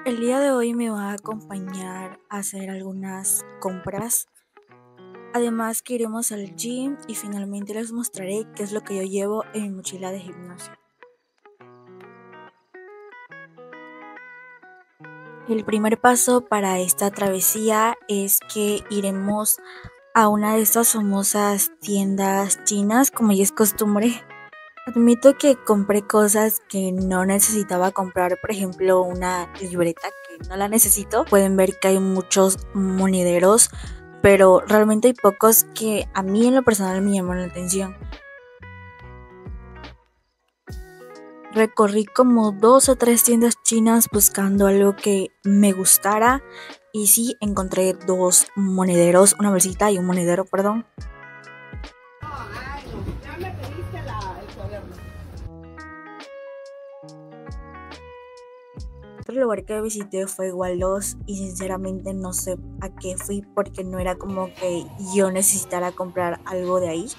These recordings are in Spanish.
El día de hoy me va a acompañar a hacer algunas compras. Además que iremos al gym y finalmente les mostraré qué es lo que yo llevo en mi mochila de gimnasio. El primer paso para esta travesía es que iremos a una de estas famosas tiendas chinas, como ya es costumbre. Admito que compré cosas que no necesitaba comprar, por ejemplo, una libreta que no la necesito. Pueden ver que hay muchos monederos, pero realmente hay pocos que a mí en lo personal me llaman la atención. Recorrí como dos o tres tiendas chinas buscando algo que me gustara y sí encontré dos monederos, una bolsita y un monedero, perdón. Ya me pediste el cuaderno. Otro lugar que visité fue Waldos y sinceramente no sé a qué fui porque no era como que yo necesitara comprar algo de ahí.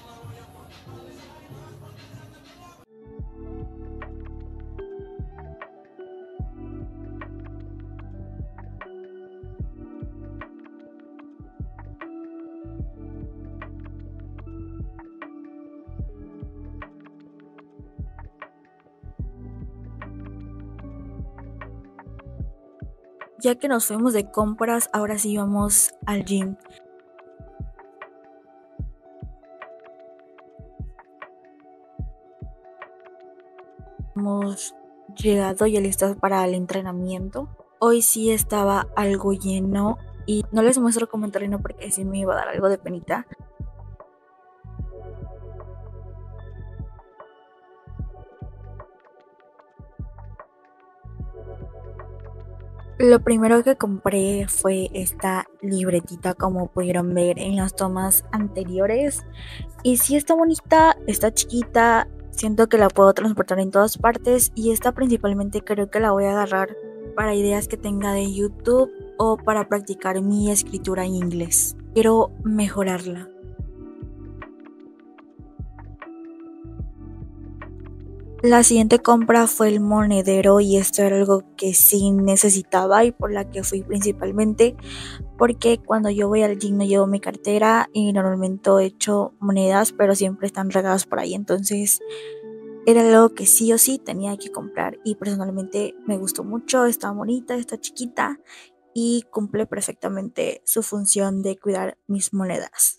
Ya que nos fuimos de compras, ahora sí vamos al gym. Hemos llegado y listos para el entrenamiento. Hoy sí estaba algo lleno y no les muestro cómo entreno porque sí me iba a dar algo de penita. Lo primero que compré fue esta libretita, como pudieron ver en las tomas anteriores. Y sí está bonita, está chiquita, siento que la puedo transportar en todas partes y esta principalmente creo que la voy a agarrar para ideas que tenga de YouTube o para practicar mi escritura en inglés. Quiero mejorarla. La siguiente compra fue el monedero y esto era algo que sí necesitaba y por la que fui principalmente porque cuando yo voy al gym no llevo mi cartera y normalmente echo monedas pero siempre están regadas por ahí, entonces era algo que sí o sí tenía que comprar y personalmente me gustó mucho, está bonita, está chiquita y cumple perfectamente su función de cuidar mis monedas.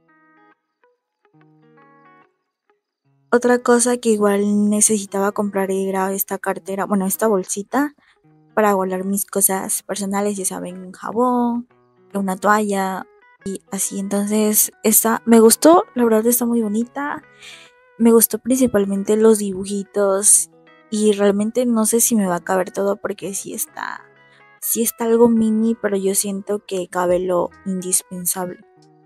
Otra cosa que igual necesitaba comprar era esta cartera, bueno, esta bolsita para guardar mis cosas personales, ya saben, un jabón, una toalla y así. Entonces, esta me gustó, la verdad está muy bonita. Me gustó principalmente los dibujitos y realmente no sé si me va a caber todo porque sí está algo mini, pero yo siento que cabe lo indispensable.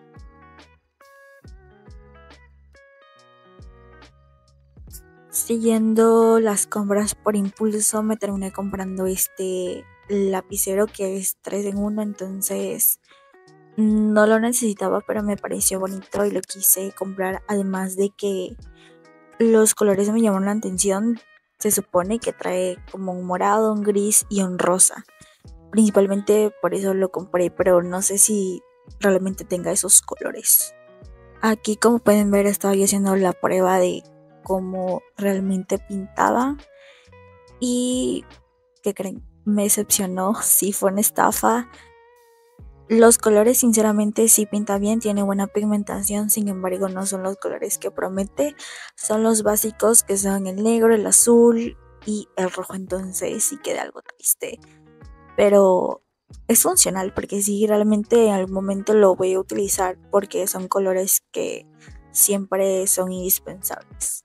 Siguiendo las compras por impulso, me terminé comprando este lapicero que es 3 en uno, entonces no lo necesitaba, pero me pareció bonito y lo quise comprar. Además de que los colores me llamaron la atención, se supone que trae como un morado, un gris y un rosa. Principalmente por eso lo compré, pero no sé si realmente tenga esos colores. Aquí, como pueden ver, estaba yo haciendo la prueba de cómo realmente pintaba y ¿qué creen? Me decepcionó, sí fue una estafa. Los colores sinceramente sí pinta bien, tiene buena pigmentación, sin embargo no son los colores que promete, son los básicos que son el negro, el azul y el rojo, entonces sí queda algo triste, pero es funcional porque sí realmente en algún momento lo voy a utilizar porque son colores que siempre son indispensables.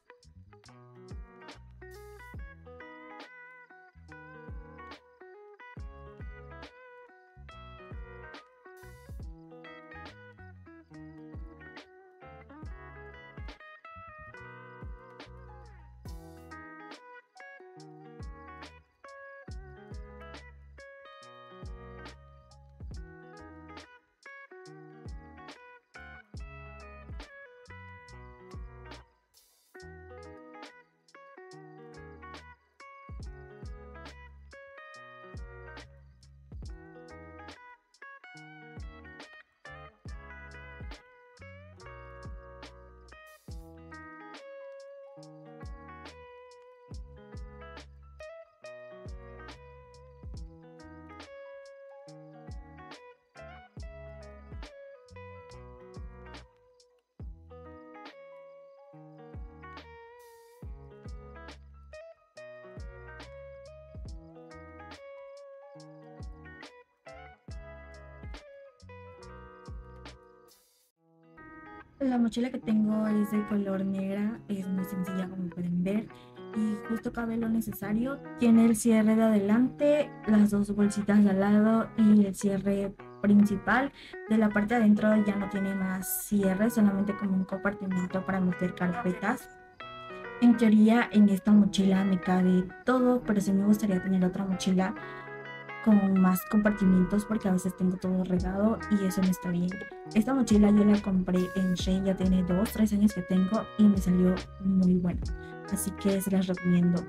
La mochila que tengo es de color negra, es muy sencilla como pueden ver y justo cabe lo necesario. Tiene el cierre de adelante, las dos bolsitas de al lado y el cierre principal. De la parte de adentro ya no tiene más cierre, solamente como un compartimento para meter carpetas. En teoría en esta mochila me cabe todo, pero sí me gustaría tener otra mochila con más compartimientos porque a veces tengo todo regado y eso no está bien. Esta mochila yo la compré en Shein, ya tiene 2, 3 años que tengo y me salió muy buena. Así que se las recomiendo.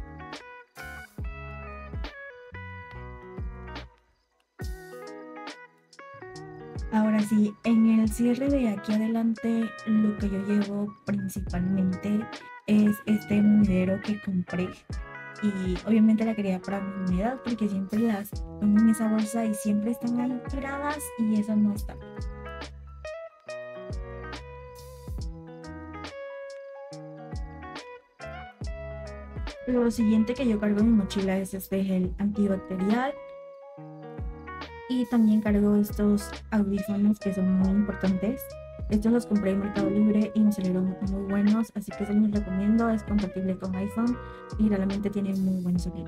Ahora sí, en el cierre de aquí adelante, lo que yo llevo principalmente es este monedero que compré. Y obviamente la quería para mi edad porque siempre las pongo en esa bolsa y siempre están ahí tiradas y eso no está. Lo siguiente que yo cargo en mi mochila es este gel antibacterial y también cargo estos audífonos que son muy importantes. Estos los compré en Mercado Libre y me salieron muy buenos, así que se los recomiendo. Es compatible con iPhone y realmente tiene muy buen sonido.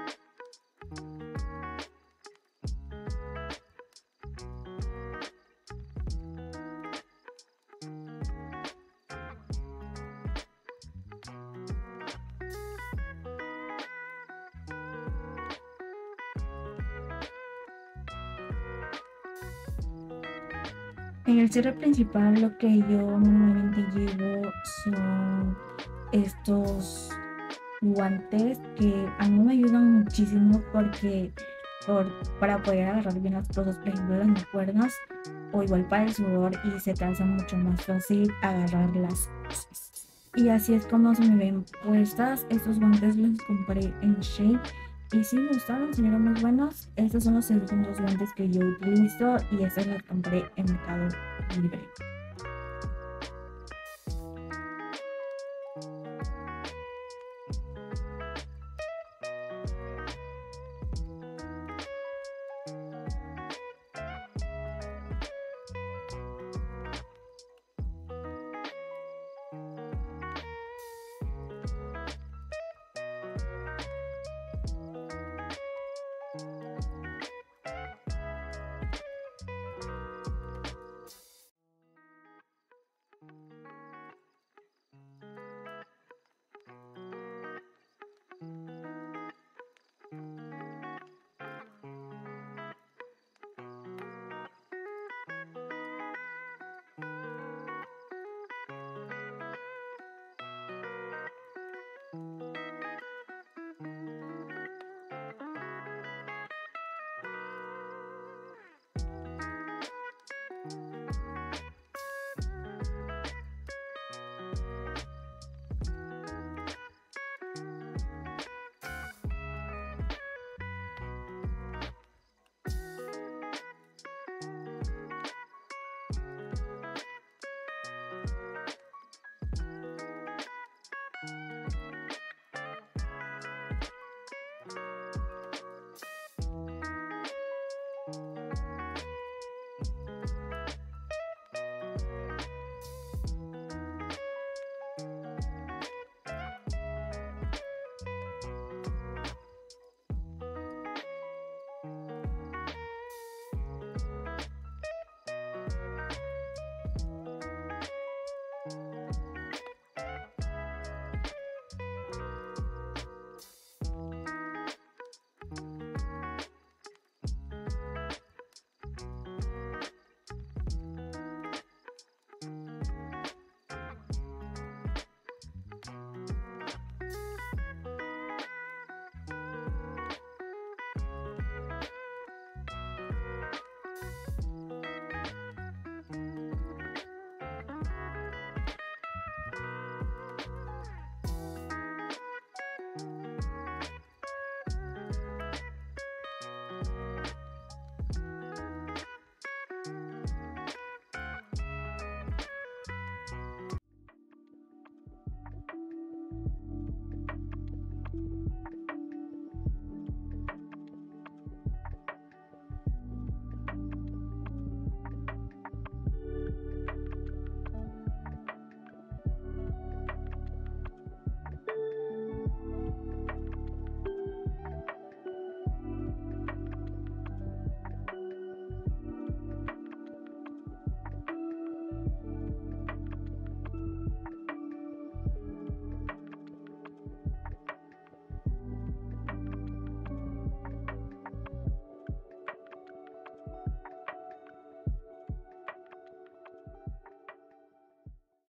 En el cierre principal lo que yo normalmente llevo son estos guantes que a mí me ayudan muchísimo porque para poder agarrar bien las cosas, por ejemplo las mancuernas o igual para el sudor y se te hace mucho más fácil agarrar las cosas. Y así es como se me ven puestas. Estos guantes los compré en Shein y sí me gustaron, salieron muy buenos. Estos son los segundos guantes que yo utilizo y estos los compré en Mercado Libre.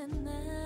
nada.